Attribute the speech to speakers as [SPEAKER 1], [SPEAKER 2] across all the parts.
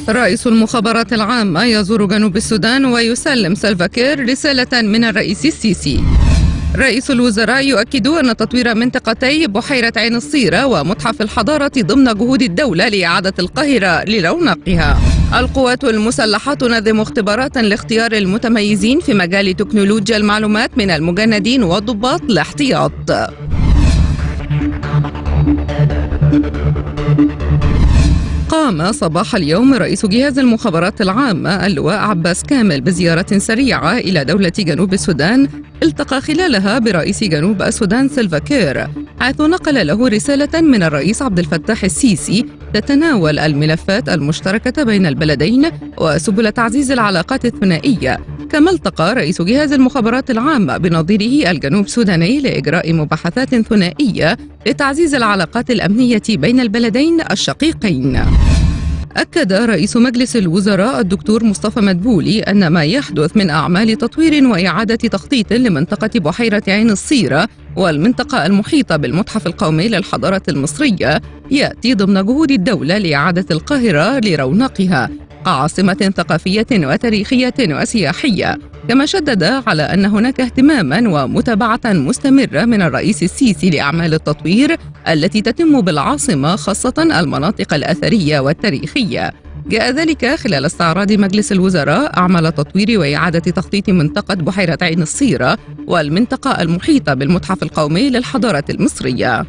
[SPEAKER 1] رئيس المخابرات العامة يزور جنوب السودان ويسلم سلفا كير رسالة من الرئيس السيسي. رئيس الوزراء يؤكد أن تطوير منطقتي بحيرة عين الصيرة ومتحف الحضارة ضمن جهود الدولة لإعادة القاهرة لرونقها. القوات المسلحة تنظم اختبارات لاختيار المتميزين في مجال تكنولوجيا المعلومات من المجندين والضباط الاحتياط. قام صباح اليوم رئيس جهاز المخابرات العامة اللواء عباس كامل بزيارة سريعة إلى دولة جنوب السودان، التقى خلالها برئيس جنوب السودان سلفا كير، حيث نقل له رسالة من الرئيس عبد الفتاح السيسي تتناول الملفات المشتركة بين البلدين وسبل تعزيز العلاقات الثنائية. كما التقى رئيس جهاز المخابرات العامة بنظيره الجنوب السوداني لإجراء مباحثات ثنائية لتعزيز العلاقات الأمنية بين البلدين الشقيقين. أكد رئيس مجلس الوزراء الدكتور مصطفى مدبولي أن ما يحدث من أعمال تطوير وإعادة تخطيط لمنطقة بحيرة عين الصيرة والمنطقة المحيطة بالمتحف القومي للحضارة المصرية يأتي ضمن جهود الدولة لإعادة القاهرة لرونقها كعاصمة ثقافية وتاريخية وسياحية. كما شدد على أن هناك اهتماما ومتابعة مستمرة من الرئيس السيسي لأعمال التطوير التي تتم بالعاصمة، خاصة المناطق الأثرية والتاريخية. جاء ذلك خلال استعراض مجلس الوزراء أعمال تطوير وإعادة تخطيط منطقة بحيرة عين الصيرة والمنطقة المحيطة بالمتحف القومي للحضارة المصرية.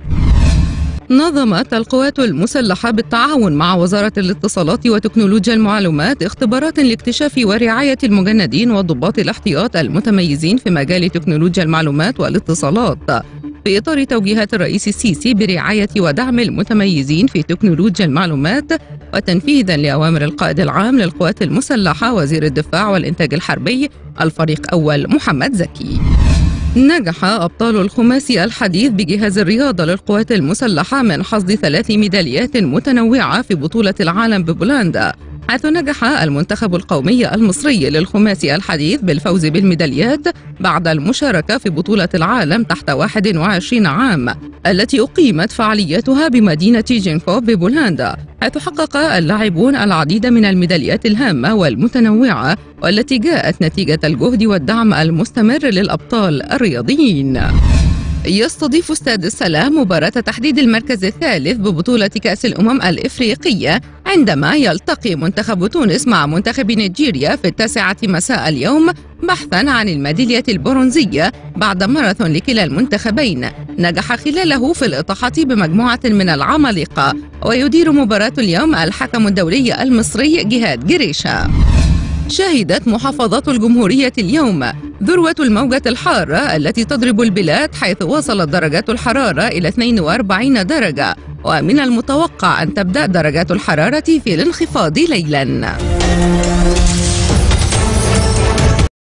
[SPEAKER 1] نظمت القوات المسلحة بالتعاون مع وزارة الاتصالات وتكنولوجيا المعلومات اختبارات لاكتشاف ورعاية المجندين وضباط الاحتياط المتميزين في مجال تكنولوجيا المعلومات والاتصالات، في إطار توجيهات الرئيس السيسي برعاية ودعم المتميزين في تكنولوجيا المعلومات، وتنفيذا لأوامر القائد العام للقوات المسلحة وزير الدفاع والإنتاج الحربي الفريق أول محمد زكي. نجح أبطال الخماسي الحديث بجهاز الرياضة للقوات المسلحة من حصد 3 ميداليات متنوعة في بطولة العالم ببولندا، حيث نجح المنتخب القومي المصري للخماسي الحديث بالفوز بالميداليات بعد المشاركة في بطولة العالم تحت 21 عام التي أقيمت فعالياتها بمدينة جينكوف ببولندا، حيث حقق اللاعبون العديد من الميداليات الهامة والمتنوعة والتي جاءت نتيجة الجهد والدعم المستمر للأبطال الرياضيين. يستضيف استاد السلام مباراة تحديد المركز الثالث ببطولة كأس الأمم الإفريقية، عندما يلتقي منتخب تونس مع منتخب نيجيريا في 9 مساء اليوم بحثاً عن الميدالية البرونزية بعد ماراثون لكلا المنتخبين نجح خلاله في الإطاحة بمجموعة من العمالقة. ويدير مباراة اليوم الحكم الدولي المصري جهاد جريشة. شهدت محافظات الجمهورية اليوم ذروة الموجة الحارة التي تضرب البلاد، حيث وصلت درجات الحرارة إلى 42 درجة، ومن المتوقع أن تبدأ درجات الحرارة في الانخفاض ليلاً.